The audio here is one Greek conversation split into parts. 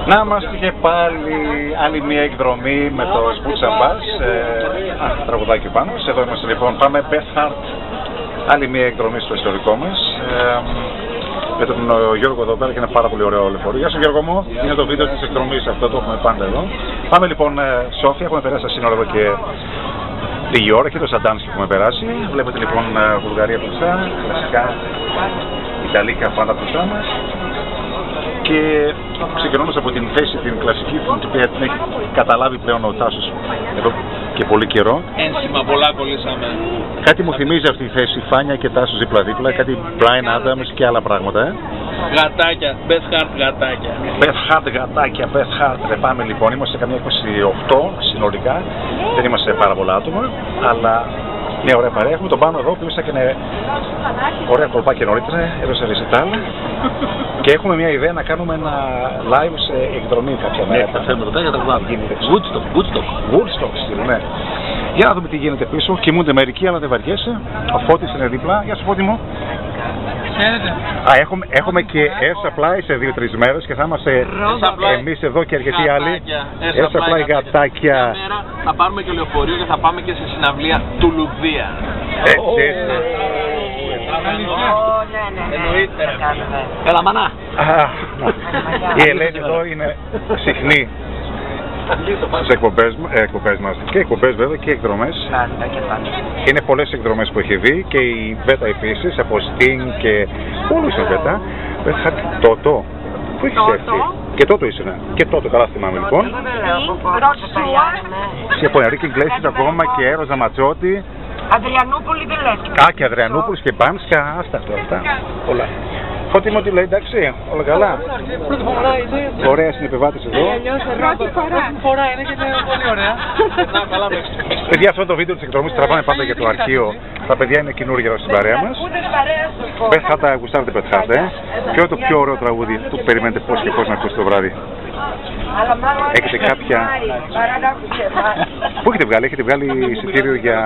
Να είμαστε και πάλι άλλη μια εκδρομή με το Boots and Bass, τραγουδάκι πάνω. Εδώ είμαστε λοιπόν, πάμε Beth Hart, άλλη μια εκδρομή στο ιστορικό μας. Με τον Γιώργο εδώ πέρα και ένα πάρα πολύ ωραίο λεωφορείο. Γεια σου Γιώργο μου, είναι το βίντεο της εκδρομής, αυτό το έχουμε πάντα εδώ. Πάμε λοιπόν Σόφια, έχουμε περάσει τα σύνορα εδώ και λίγη ώρα και το Σαντάνσκι έχουμε περάσει. Βλέπετε λοιπόν Βουλγαρία μπροστά, κλασικά Ιταλίκα πάντα μπροστά μας. Και ξεκινώντας από την θέση την κλασική, την οποία την έχει καταλάβει πλέον ο Τάσος εδώ και πολύ καιρό. Ένσημα πολλά κολλήσαμε. Κάτι μου θυμίζει αυτή η θέση, Φάνια και Τάσος δίπλα-δίπλα, κάτι Brian Adams και άλλα πράγματα. Γατάκια, Beth Hart γατάκια. Beth Hart γατάκια, Beth Hart. Πάμε λοιπόν, είμαστε καμιά 28 συνολικά, δεν είμαστε πάρα πολλά άτομα, αλλά μια ωραία παρέα. Έχουμε τον Πάνο εδώ που ήσασταν ωραία κολπάκια νωρίτερα, έδωσε ρεσιτάλ. Και έχουμε μια ιδέα να κάνουμε ένα live σε εκδρομή κάποια μέρα. Θα θέλουμε ρωτά για τα βγάλουμε. Woodstock στυλ, ναι. Για να δούμε τι γίνεται πίσω. Κοιμούνται μερικοί, αλλά δεν βαριέσαι. Ο Φώτης είναι δίπλα. Γεια σου Φώτη μου. Έχουμε και air supply σε 2-3 μέρες και θα είμαστε εμείς εδώ και αρκετοί άλλοι. Air supply γατάκια. Θα πάρουμε και λεωφορείο και θα πάμε και σε συναυλία του Λουδία. Εννοείται. Έλα μανά. Η Ελένη εδώ είναι συχνή στις εκπομπές μας και εκπομπές βέβαια και εκδρομές. Είναι πολλές εκδρομές που έχει δει και η Βέτα επίσης από Sting και όλους η Βέτα. Τότο, πού έχεις έρθει? Και τότε ήσουν. Και τότε, καλά θυμάμαι λοιπόν. Σε Ιαπωνική Γκλέσης ακόμα και Έρωζα Ματσότη. Αδριανούπολη δεν λες. Α, και Αδριανούπολης και Μπάνσκα, άστα αυτά. Όλα. Φώτη μου τι λέει, εντάξει, όλα καλά. Ωραία συνεπιβάτης εδώ. Πρώτη φορά είναι και είναι πολύ ωραία. Παιδιά, αυτό το βίντεο της εκδρομής τραβάμε πάντα για το αρχείο. Τα παιδιά είναι καινούργια εδώ στην παρέα μας. Beth Hart, γουστάρετε Beth Hart, Ποιο είναι το πιο ωραίο τραγούδι που περιμένετε πώς και πώς να ακούσετε το βράδυ? Έχετε κάποια... Πού έχετε βγάλει εισιτήριο για...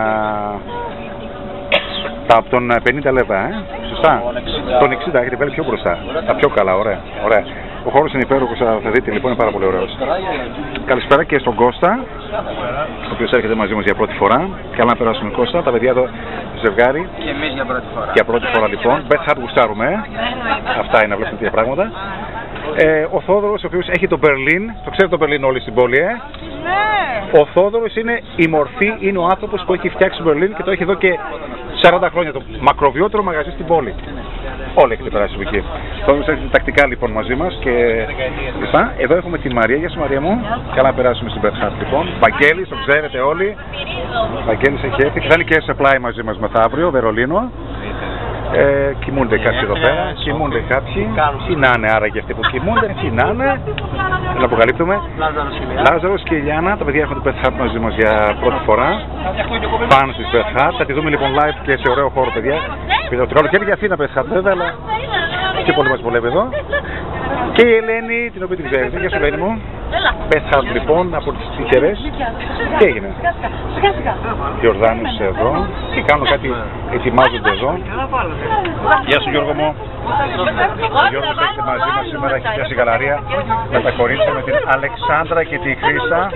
Από τον 50 λεπτά, σωστά. Τον 60 έχετε βγάλει πιο μπροστά. Τα πιο καλά, ωραία. Ο χώρος είναι υπέροχος, θα δείτε λοιπόν, είναι πάρα πολύ ωραίος. Καλησπέρα και στον Κώστα, ο οποίος έρχεται μαζί μας για πρώτη φορά. Καλά να περάσουμε Κώστα, τα παιδιά εδώ ζευγάρι. Και εμείς για πρώτη φορά. Για πρώτη φορά λοιπόν. Beth Hart γουστάρουμε. Αυτά είναι, βλέπετε τέτοια πράγματα. Ο Θόδωρος, ο οποίος έχει το Μπερλίν. Το ξέρετε το Μπερλίν όλοι στην πόλη, Ναι. Ο Θόδωρος είναι η μορφή, είναι ο άνθρωπος που έχει φτιάξει το Μπερλίν και το έχει εδώ και 40 χρόνια, το μακροβιότερο μαγαζί στην πόλη. Όλοι έχετε περάσει από εκεί. Τώρα έρχεται τακτικά λοιπόν μαζί μας και εδώ έχουμε τη Μαρία. Γεια σου Μαρία μου. Καλά να περάσουμε στην Beth Hart λοιπόν. Βαγγέλης, το ξέρετε όλοι. Βαγγέλης έχει έρθει και θα είναι και supply μαζί μας μεθαύριο, Βερολίνο. Κοιμούνται κάποιοι εδώ πέρα, κοιμούνται κάποιοι. Τι να είναι άραγε αυτοί που κοιμούνται, τι να είναι. Δεν αποκαλύπτουμε. Λάζαρος και Ηλιάνα, τα παιδιά έχουν την Beth Hart μαζί μας για πρώτη φορά. Πάνω στις Beth Hart, θα τη δούμε λοιπόν live και σε ωραίο χώρο παιδιά. Το καλοκαίρι για Αθήνα Beth Hart βέβαια, αλλά και πολύ μας βολεύει εδώ. Και η Ελένη, την οποία την ξέρετε, γεια σου Ελένη μου. Beth Hart λοιπόν, από τις τυχερές. Τι έγινε? Γιορδάνης εδώ και κάνουν κάτι, ετοιμάζονται εδώ. Γεια σου Γιώργο μου. Ο Γιώργος έρχεται μαζί μας σήμερα, έχει πιάσει γαλαρία με τα κορίτσια, με την Αλεξάνδρα και τη Χρύσα.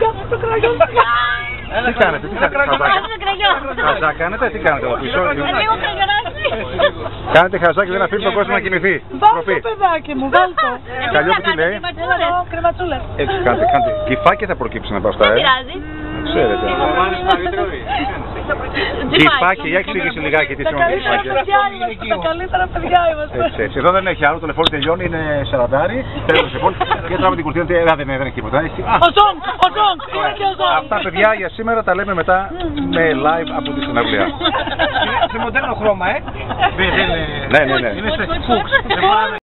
Τι κάνετε, χαζά κάνετε, τι κάνετε εδώ πίσω? Κάνετε χαζάκι, δεν αφήνει τον κόσμο να κοιμηθεί. Βάλ' το παιδάκι μου, βάλ' το. Καλλιόπη τι λέει? Κρεματσούλες. Έτσι κάντε. Κυφάκια θα προκύψουν από αυτά, Ξέρετε. Κυφάκια, για εξήγησε λιγάκι τι σημαίνει κυφάκια. Τα καλύτερα παιδιά είμαστε. Έτσι. Εδώ δεν έχει άλλο, το λεωφορείο τελειώνει, είναι 40. Τέλος λοιπόν. Και τράβουμε την κουρτίνα, δεν έχει τίποτα. Ο Ζόγκ, είναι και ο Ζόγκ. Αυτά παιδιά για σήμερα τα λέμε μετά με live από τη συναυλία. Σε μοντέρνο χρώμα, Ναι. Είναι σε φούξ.